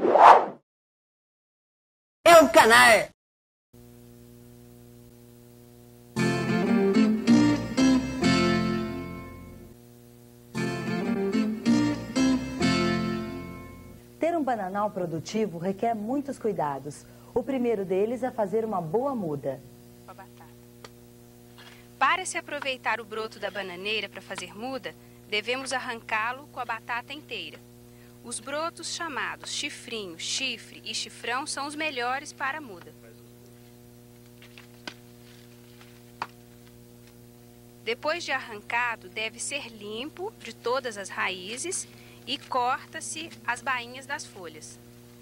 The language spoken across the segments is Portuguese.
É o canal. Ter um bananal produtivo requer muitos cuidados. O primeiro deles é fazer uma boa muda. Para se aproveitar o broto da bananeira para fazer muda, devemos arrancá-lo com a batata inteira. Os brotos chamados chifrinho, chifre e chifrão são os melhores para a muda. Depois de arrancado, deve ser limpo de todas as raízes e corta-se as bainhas das folhas.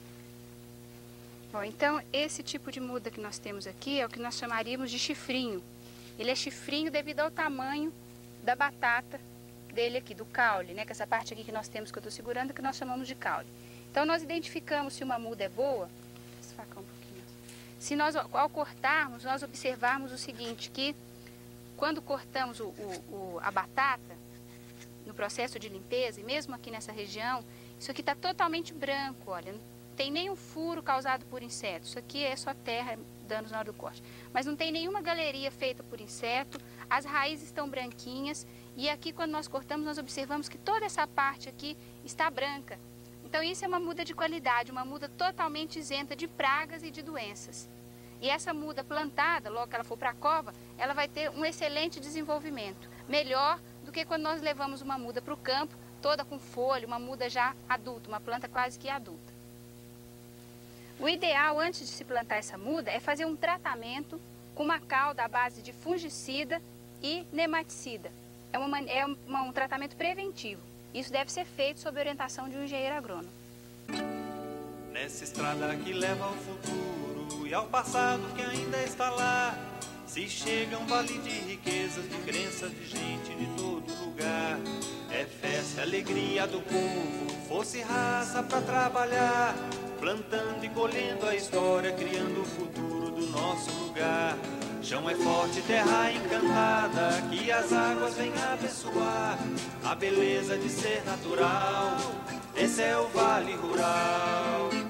Bom, então, esse tipo de muda que nós temos aqui é o que nós chamaríamos de chifrinho. Ele é chifrinho devido ao tamanho da batata dele aqui, do caule, né? Que essa parte aqui que nós temos, que eu estou segurando, que nós chamamos de caule. Então, nós identificamos se uma muda é boa. Esse facão um pouquinho. Se nós, ao cortarmos, nós observarmos o seguinte, que quando cortamos a batata, no processo de limpeza, e mesmo aqui nessa região, isso aqui está totalmente branco, olha, não tem nenhum furo causado por insetos. Isso aqui é só terra, danos na hora do corte. Mas não tem nenhuma galeria feita por inseto, as raízes estão branquinhas, e aqui quando nós cortamos, nós observamos que toda essa parte aqui está branca. Então isso é uma muda de qualidade, uma muda totalmente isenta de pragas e de doenças. E essa muda plantada, logo que ela for para a cova, ela vai ter um excelente desenvolvimento, melhor do que quando nós levamos uma muda para o campo, toda com folha, uma muda já adulta, uma planta quase que adulta. O ideal, antes de se plantar essa muda, é fazer um tratamento com uma calda à base de fungicida e nematicida. É um tratamento preventivo. Isso deve ser feito sob orientação de um engenheiro agrônomo. Nessa estrada que leva ao futuro e ao passado que ainda está lá, se chega um vale de riquezas, de crenças de gente de todo lugar. É festa, alegria do povo, fosse raça pra trabalhar, plantando e colhendo a história, criando o futuro do nosso lugar. Chão é forte, terra encantada, que as águas vêm abençoar a beleza de ser natural. Esse é o Vale Rural.